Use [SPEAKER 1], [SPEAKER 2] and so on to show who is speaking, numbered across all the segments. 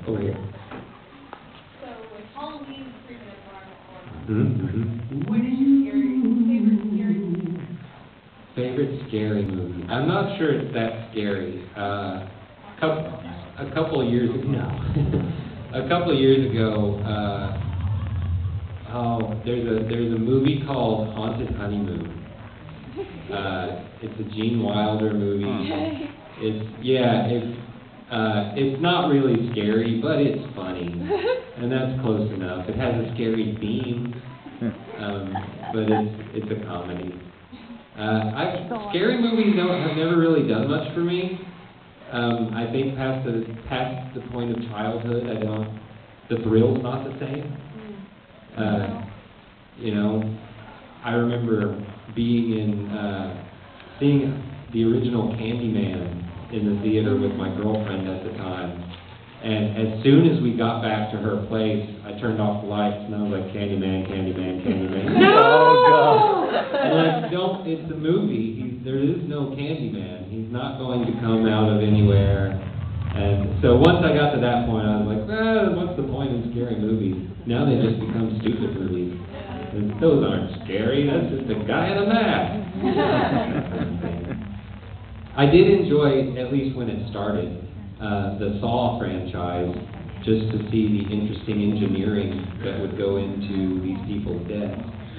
[SPEAKER 1] over here.
[SPEAKER 2] So, with Halloween creeping up around the
[SPEAKER 1] Mm-hmm.
[SPEAKER 2] corner, what is your
[SPEAKER 1] Favorite scary movie? I'm not sure it's that scary. A couple of years ago, no. A couple of years ago, there's a movie called Haunted Honeymoon. It's a Gene Wilder movie. It's not really scary, but it's funny, and that's close enough. It has a scary theme, but it's a comedy. Scary movies have never really done much for me. I think past the point of childhood, the thrill's not the same. I remember seeing the original Candyman in the theater with my girlfriend at the time. And as soon as we got back to her place, I turned off the lights and I was like, Candyman, Candyman, Candyman. No!
[SPEAKER 3] Oh, God.
[SPEAKER 1] I'm like, it's a movie. There is no Candyman. He's not going to come out of anywhere. And so once I got to that point, I was like, what's the point of scary movies? Now they just become stupid movies. And those aren't scary. That's just a guy in a mask. I did enjoy, at least when it started, the Saw franchise, just to see the interesting engineering that would go into these people's deaths.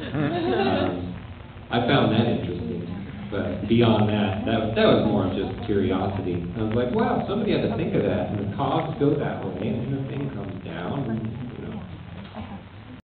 [SPEAKER 1] I found that interesting, but beyond that was more of just curiosity. I was like, wow, somebody had to think of that, and the cogs go that way, and the thing comes down.